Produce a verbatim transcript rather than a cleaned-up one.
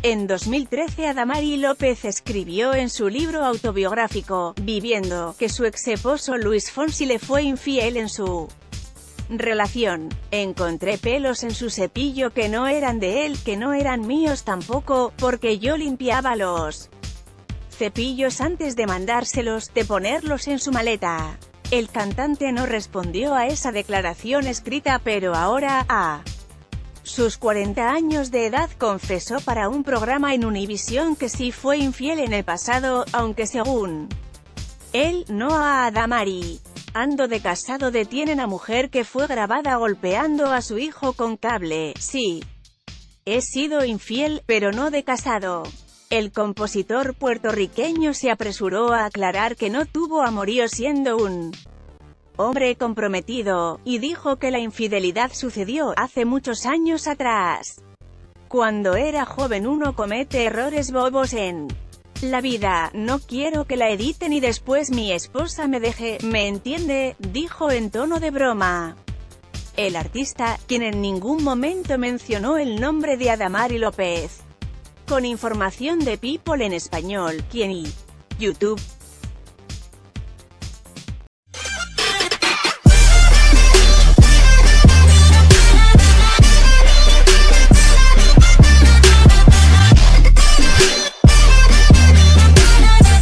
En dos mil trece Adamari López escribió en su libro autobiográfico, Viviendo, que su ex esposo Luis Fonsi le fue infiel en su relación. Encontré pelos en su cepillo que no eran de él, que no eran míos tampoco, porque yo limpiaba los cepillos antes de mandárselos, de ponerlos en su maleta. El cantante no respondió a esa declaración escrita, pero ahora, a sus cuarenta años de edad, confesó para un programa en Univisión que sí fue infiel en el pasado, aunque según él, no a Adamari. Ando de casado detienen a mujer que fue grabada golpeando a su hijo con cable. Sí, he sido infiel, pero no de casado. El compositor puertorriqueño se apresuró a aclarar que no tuvo amorío siendo un hombre comprometido, y dijo que la infidelidad sucedió hace muchos años atrás. Cuando era joven uno comete errores bobos en la vida, no quiero que la editen y después mi esposa me deje, ¿me entiende?, dijo en tono de broma. El artista, quien en ningún momento mencionó el nombre de Adamari López. Con información de People en español, quien y YouTube.